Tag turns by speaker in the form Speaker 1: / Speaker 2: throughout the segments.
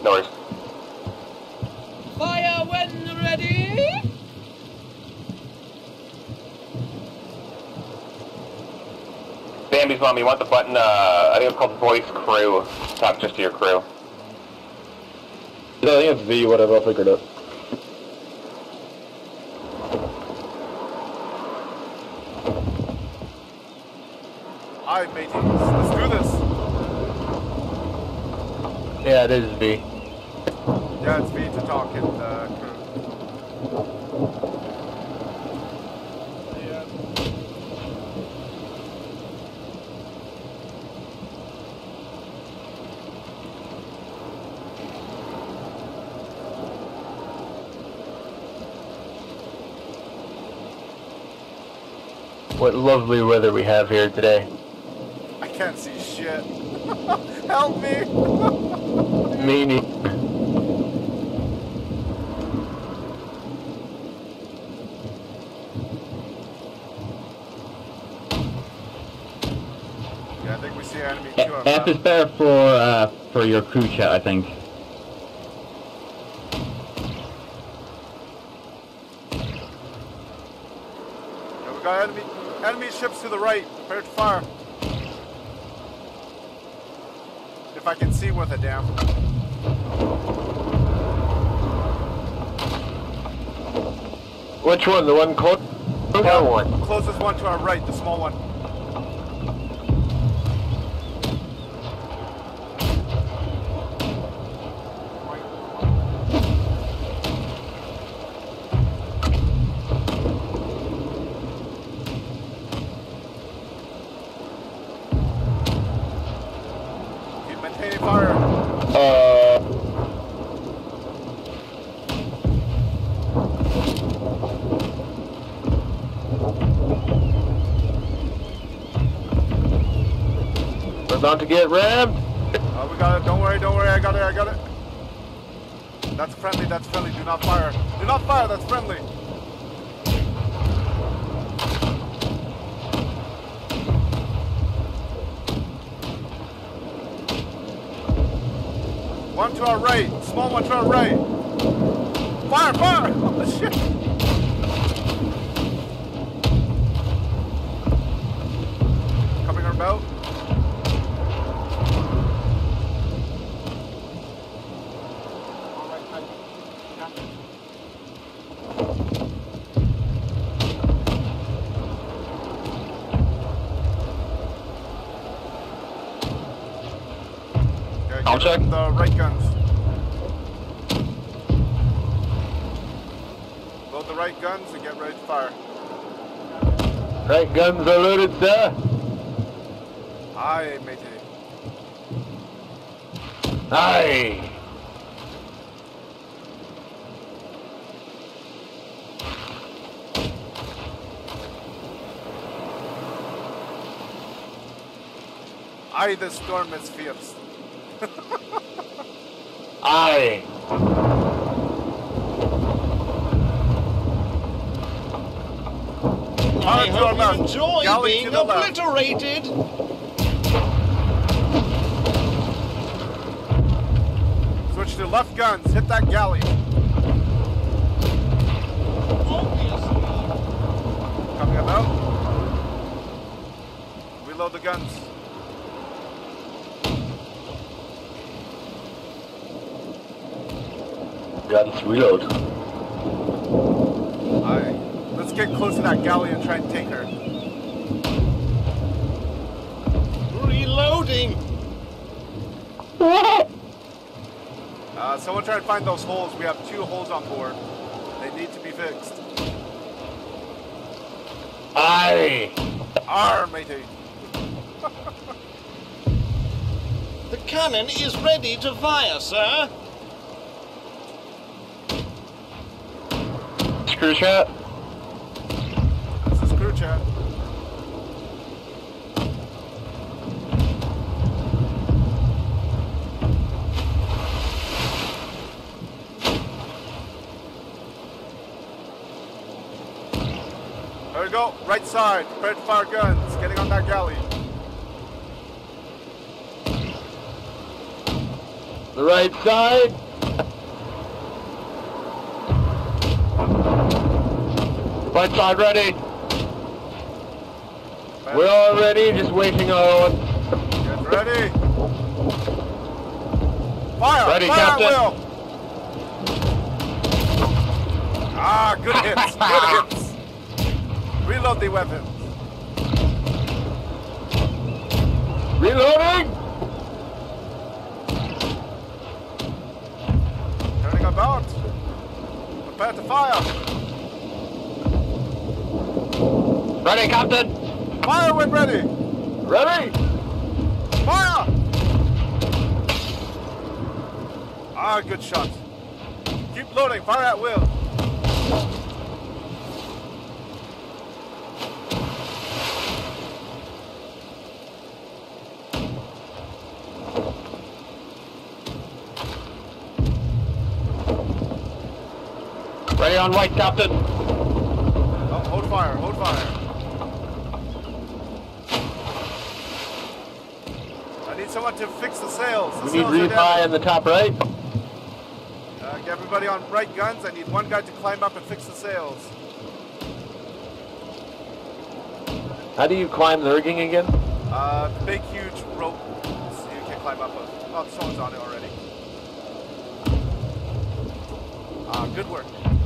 Speaker 1: No worries.
Speaker 2: Fire when ready.
Speaker 1: Bambi's mom, you want the button, I think it's called voice crew. Talk just to your crew.
Speaker 3: No, I think it's V, whatever, I'll figure it out.
Speaker 4: Alright, mateys, let's do this.
Speaker 5: Yeah, it is V.
Speaker 4: Yeah, it's V to talk and crew.
Speaker 5: What lovely weather we have here today.
Speaker 4: I can't see shit. Help me!
Speaker 5: Me neither.
Speaker 4: Yeah, I think we see enemy too.
Speaker 6: F is better for your crew chat, I think.
Speaker 4: Yeah, we got enemy ships to the right. Prepare to fire. If I can see with a damn.
Speaker 5: Which one? The one close? That one.
Speaker 4: Closest one to our right, the small one. Keep maintaining fire.
Speaker 5: We're about to get rammed.
Speaker 4: Oh, we got it. Don't worry, I got it. That's friendly, Do not fire. Do not fire, that's friendly. One to our right. Small one to our right. Fire! Oh, shit. Coming our boat.
Speaker 5: I'll check.
Speaker 4: The right guns. Load the right guns and get ready to fire.
Speaker 5: Right guns are loaded, sir.
Speaker 4: Aye, matey.
Speaker 5: Aye.
Speaker 4: Aye, the storm is fierce.
Speaker 5: Aye.
Speaker 2: I hope
Speaker 4: left.
Speaker 2: you enjoy
Speaker 4: Galley
Speaker 2: being
Speaker 4: to the left.
Speaker 2: obliterated.
Speaker 4: Switch to left guns. Hit that galley.
Speaker 2: Obviously.
Speaker 4: Coming about. Reload the guns.
Speaker 5: Guns reload.
Speaker 4: Aye. Let's get close to that galley and try and take her.
Speaker 2: Reloading.
Speaker 4: Someone try to find those holes. We have 2 holes on board. They need to be fixed.
Speaker 5: Aye.
Speaker 4: Arr, matey.
Speaker 2: The cannon is ready to fire, sir.
Speaker 5: Screw chat.
Speaker 4: This is crew chat. There we go. Right side. Prepare to fire guns. Getting on that galley.
Speaker 5: The right side. Right side ready. We're all ready, just waiting on.
Speaker 4: Get ready. Fire!
Speaker 5: Ready,
Speaker 4: Fire
Speaker 5: Captain.
Speaker 4: at will! Ah, good hits, good hits. Reload the weapon.
Speaker 5: Reloading!
Speaker 4: Turning about. Prepare to fire.
Speaker 5: Ready, Captain!
Speaker 4: Fire when ready.
Speaker 5: Ready?
Speaker 4: Fire! Ah, good shot. Keep loading. Fire at will.
Speaker 5: Ready on right, Captain.
Speaker 4: Oh, hold fire. Hold fire. I need someone to fix the sails. The
Speaker 5: We need
Speaker 4: sails are
Speaker 5: refi
Speaker 4: down.
Speaker 5: in the top right.
Speaker 4: Get everybody on right guns. I need one guy to climb up and fix the sails.
Speaker 5: How do you climb the rigging again?
Speaker 4: Big, huge rope so you can climb up of. Oh, someone's on it already. Good work.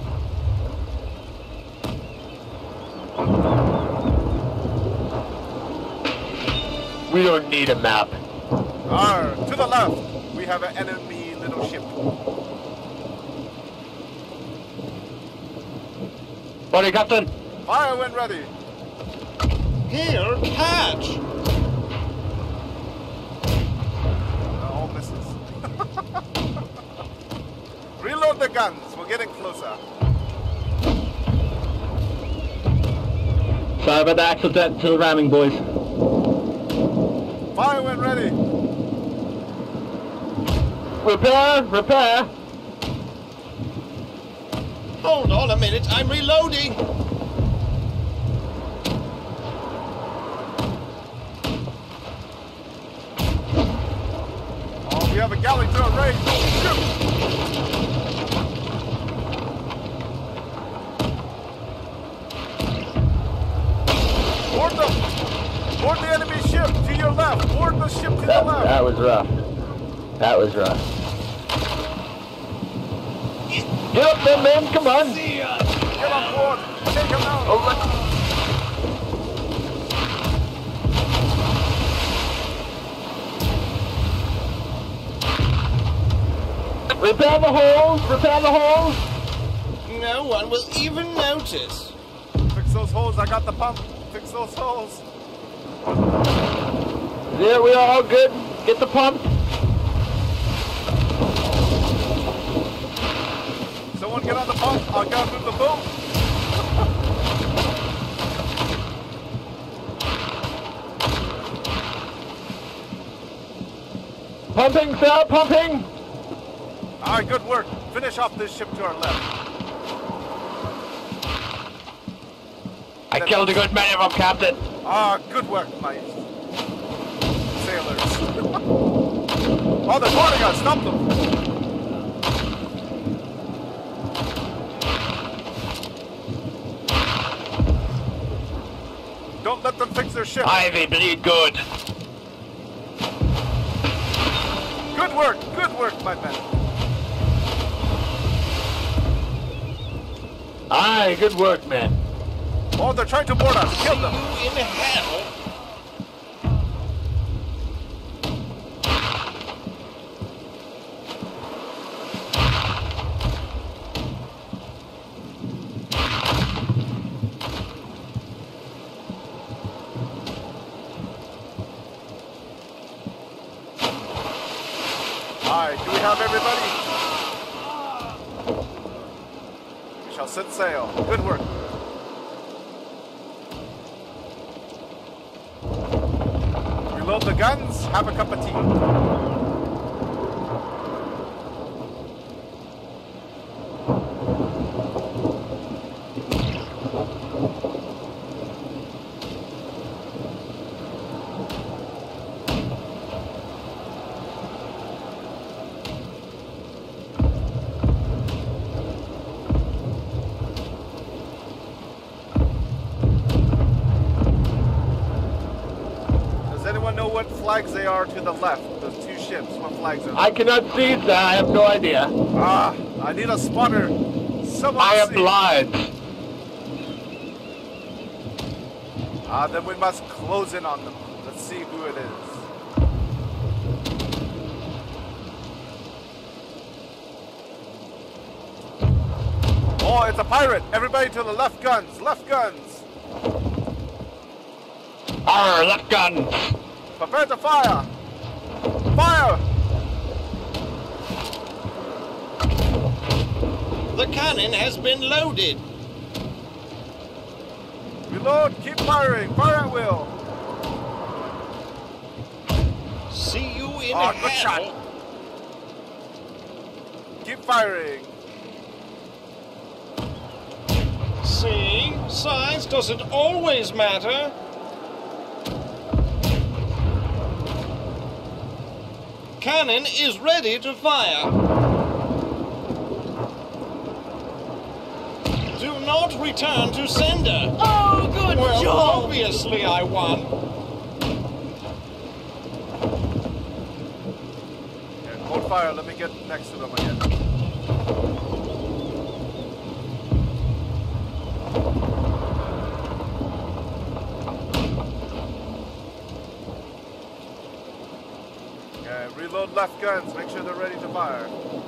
Speaker 5: We don't need a map.
Speaker 4: To the left, we have an enemy little ship.
Speaker 5: Ready, Captain.
Speaker 4: Fire when ready.
Speaker 2: Here, hatch.
Speaker 4: All misses. Reload the guns. We're getting closer.
Speaker 6: Sorry about the accident to the ramming, boys.
Speaker 4: Fire when ready.
Speaker 5: Repair, repair.
Speaker 2: Hold on a minute, I'm reloading.
Speaker 4: Oh, we have a galley turret raid. Shoot. Board them. Board the enemy ship to your left. Board the ship to the left.
Speaker 5: That was rough. That was rough. Get up there, man. Come on.
Speaker 4: Get on board. Take him out.
Speaker 5: Oh, repair the holes. Repair the holes.
Speaker 2: No one will even notice.
Speaker 4: Fix those holes. I got the pump. Fix those holes.
Speaker 5: Yeah, we are all good. Get the pump.
Speaker 4: Someone get on the pump. I'll go move the boat.
Speaker 5: Pumping, sir. Pumping.
Speaker 4: All right, good work. Finish off this ship to our left.
Speaker 5: I killed a good many of them, Captain.
Speaker 4: Good work, my sailors. Oh, they're boarding us. Stop them. Don't let them fix their ship.
Speaker 5: Aye, they bleed good.
Speaker 4: Good work, my men.
Speaker 5: Aye, good work, man.
Speaker 4: Oh, they're trying to board us. Kill them.
Speaker 2: You in hell.
Speaker 4: Alright, do we have everybody? We shall set sail. Good work. Reload the guns, have a cup of tea. flags they are to the left? Those two ships. What flags are they?
Speaker 5: I cannot see, sir. I have no idea.
Speaker 4: Ah, I need a spotter. Someone
Speaker 5: I am
Speaker 4: see.
Speaker 5: blind.
Speaker 4: Then we must close in on them. Let's see who it is. Oh, it's a pirate. Everybody to the left guns. Left guns.
Speaker 5: Arr, left guns.
Speaker 4: Prepare to fire. Fire.
Speaker 2: The cannon has been loaded.
Speaker 4: Reload. Keep firing. Fire at will.
Speaker 2: See you in
Speaker 4: Oh,
Speaker 2: hell.
Speaker 4: good shot. Keep firing.
Speaker 2: See? Size doesn't always matter. Cannon is ready to fire. Do not return to sender.
Speaker 3: Oh, good
Speaker 2: Well,
Speaker 3: job!
Speaker 2: obviously I won.
Speaker 4: Okay, hold fire. Let me get next to them again. Okay, reload left guns. Make sure they're ready to fire.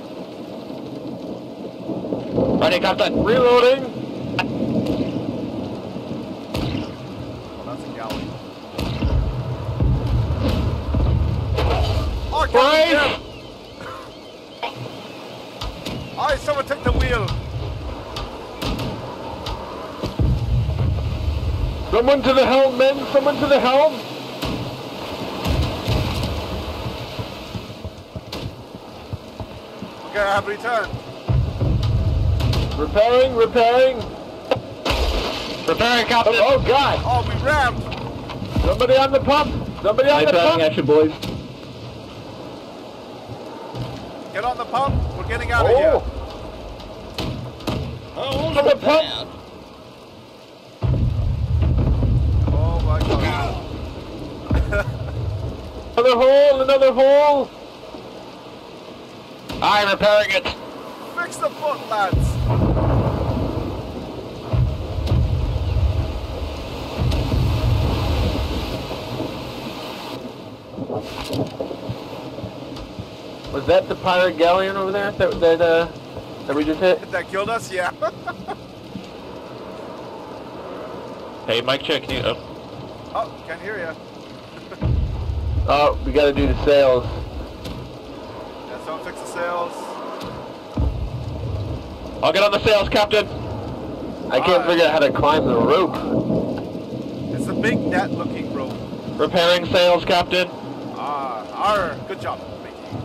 Speaker 5: Ready, Captain. Reloading.
Speaker 4: Oh, that's a galley. Oh,
Speaker 5: Right.
Speaker 4: Captain! Oh, someone took the wheel.
Speaker 5: Someone to the helm, men. Someone to the helm.
Speaker 4: Okay, I have returned.
Speaker 5: Repairing, repairing.
Speaker 1: Repairing, Captain.
Speaker 5: Oh, God.
Speaker 4: Oh, we rammed.
Speaker 5: Somebody on the pump. Somebody on the
Speaker 6: Repairing
Speaker 5: pump.
Speaker 6: at you, boys.
Speaker 4: Get on the pump. We're getting out of here.
Speaker 2: Hose
Speaker 5: On the
Speaker 2: repaired.
Speaker 4: Oh my God.
Speaker 5: Another hole, another hole.
Speaker 1: I'm repairing it.
Speaker 4: Fix the boat, lads.
Speaker 5: Was that the pirate galleon over there that we just hit?
Speaker 4: That killed us? Yeah.
Speaker 1: Hey, mic check. Can you,
Speaker 4: Oh, can't hear you.
Speaker 5: Oh, we gotta do the sails.
Speaker 4: Yeah, someone fix the sails.
Speaker 1: I'll get on the sails, Captain.
Speaker 5: I can't figure out how to climb the rope.
Speaker 4: It's a big net looking rope.
Speaker 1: Repairing sails, Captain.
Speaker 4: Arr, good job. Thank you.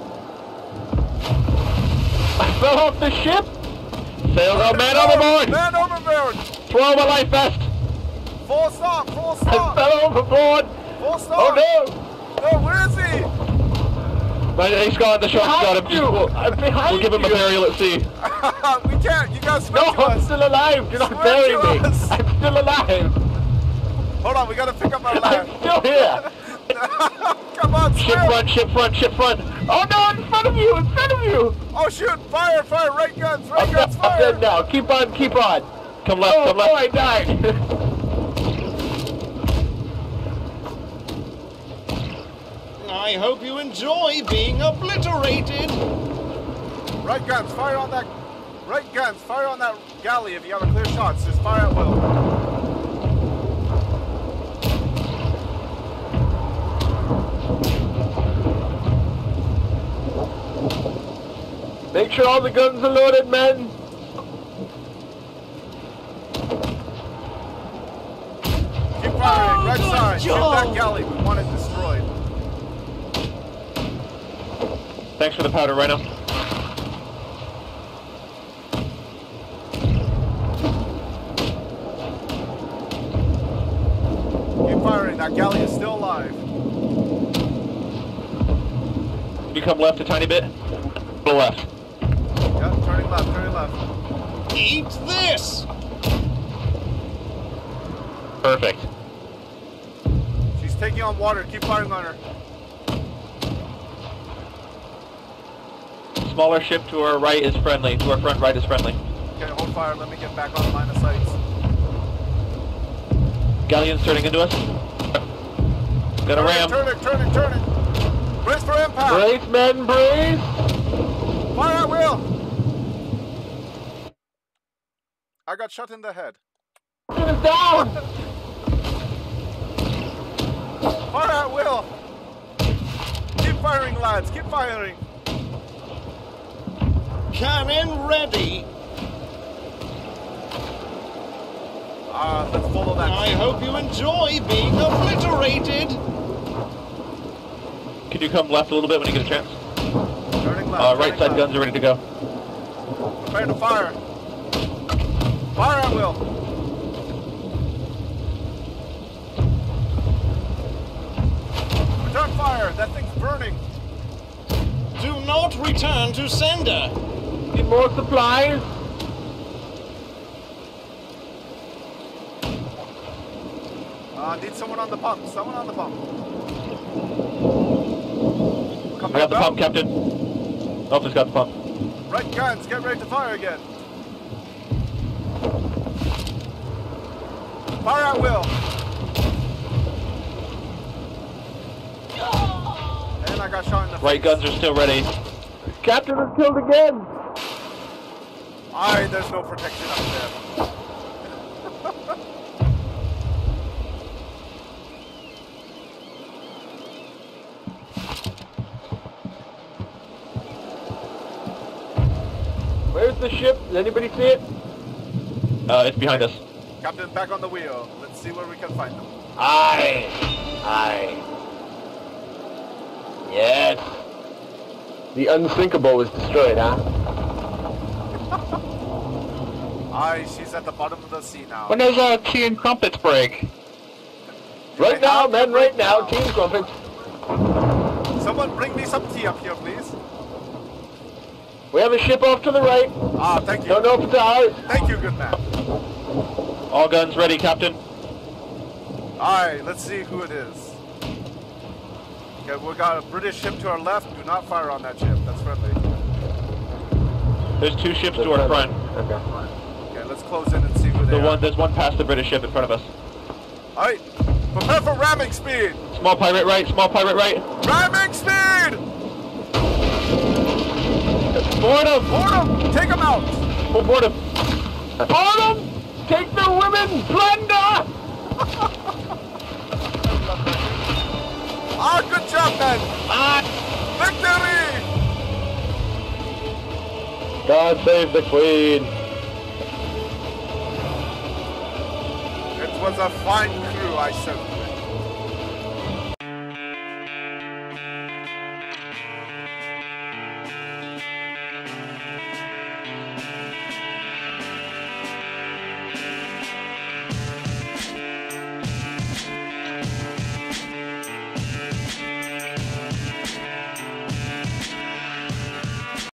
Speaker 5: I fell off the ship.
Speaker 1: Sails out, man overboard.
Speaker 4: Man overboard!
Speaker 1: Throw my life vest.
Speaker 4: Full stop, full
Speaker 5: I
Speaker 4: stop!
Speaker 5: fell overboard.
Speaker 4: Full stop!
Speaker 5: Oh no!
Speaker 4: No, where is he?
Speaker 1: He's gone. The shark's got him.
Speaker 5: Behind you! I'm behind
Speaker 1: We'll give him a
Speaker 5: you.
Speaker 1: burial at sea.
Speaker 4: We can't, you gotta swim
Speaker 5: No,
Speaker 4: to
Speaker 5: I'm
Speaker 4: us.
Speaker 5: still alive. Do not
Speaker 4: Swim
Speaker 5: bury
Speaker 4: to
Speaker 5: me.
Speaker 4: us.
Speaker 5: I'm still alive.
Speaker 4: Hold on, we gotta pick up our
Speaker 5: I'm
Speaker 4: land.
Speaker 5: still here.
Speaker 4: Come on,
Speaker 1: Ship
Speaker 4: swim!
Speaker 1: front, ship front, ship front.
Speaker 5: Oh no, in front of you, in front of you.
Speaker 4: Oh shoot, fire, fire, right guns, right
Speaker 5: I'm
Speaker 4: guns,
Speaker 5: dead
Speaker 4: fire!
Speaker 5: now. Keep on, keep on.
Speaker 1: Come left,
Speaker 5: Oh,
Speaker 1: come left.
Speaker 5: oh, I died.
Speaker 2: I hope you enjoy being obliterated.
Speaker 4: Right guns, fire on that. Right guns, fire on that galley if you have a clear shot. Just fire at will.
Speaker 5: Make sure all the guns are loaded, men.
Speaker 4: Keep firing, right
Speaker 3: good
Speaker 4: side. Shoot
Speaker 3: job.
Speaker 4: that galley. We want it destroyed.
Speaker 1: Thanks for the powder, Rhino.
Speaker 4: Keep firing. That galley is still alive.
Speaker 1: You come left a tiny bit. Go left.
Speaker 4: Yeah, turning left, turning left.
Speaker 2: Eat this.
Speaker 1: Perfect.
Speaker 4: She's taking on water. Keep firing on her.
Speaker 3: Smaller ship to our right is friendly. To our front right is friendly.
Speaker 4: Okay, hold fire. Let me get back on line of sights.
Speaker 3: Galleon's turning into us. Got a ram.
Speaker 4: Turn it. Brace for impact.
Speaker 5: Brace, men, brace!
Speaker 4: Fire at will. I got shot in the head.
Speaker 5: Shoot us down!
Speaker 4: Fire at will. Keep firing, lads. Keep firing.
Speaker 2: Cannon ready.
Speaker 4: Let's follow that.
Speaker 2: I hope you enjoy being obliterated.
Speaker 3: Can you come left a little bit when you get a chance?
Speaker 4: Turning left.
Speaker 3: Right side guns are ready to go.
Speaker 4: Prepare to fire. Fire at will. Return fire. That thing's burning.
Speaker 2: Do not return to sender.
Speaker 5: Need more supplies?
Speaker 4: Need someone on the pump. Someone on the pump.
Speaker 3: I got the pump, Captain. Oh, just got the pump.
Speaker 4: Right guns. Get ready to fire again. Fire at will. And I got shot in the face.
Speaker 3: Right guns are still ready.
Speaker 5: Captain is killed again!
Speaker 4: There's no protection up there.
Speaker 5: Where's the ship? Does anybody see it?
Speaker 3: It's behind us.
Speaker 4: Captain, back on the wheel. Let's see where we can find them.
Speaker 5: Aye. Yes. The unsinkable was destroyed, huh?
Speaker 4: She's at the bottom of the sea now.
Speaker 3: When does tea and crumpets break?
Speaker 5: Right now, men, right now. Team Crumpets.
Speaker 4: Someone bring me some tea up here, please.
Speaker 5: We have a ship off to the right.
Speaker 4: Thank you.
Speaker 5: Don't know if it's ours.
Speaker 4: Thank you, good man.
Speaker 3: All guns ready, Captain.
Speaker 4: Let's see who it is. Okay, we got a British ship to our left. Do not fire on that ship. That's friendly.
Speaker 3: There's two ships to our front.
Speaker 5: Okay.
Speaker 4: Okay, let's close in and see who they are.
Speaker 3: There's one past the British ship in front of us.
Speaker 4: Alright, prepare for ramming speed.
Speaker 3: Small pirate right, small pirate right.
Speaker 4: Ramming speed!
Speaker 3: Board him!
Speaker 4: Board him! Take him out!
Speaker 3: Oh, board him!
Speaker 5: Board them! Take the women! Plunder!
Speaker 4: Good job, men! Victory!
Speaker 5: God save the Queen!
Speaker 4: It was a fine crew I served.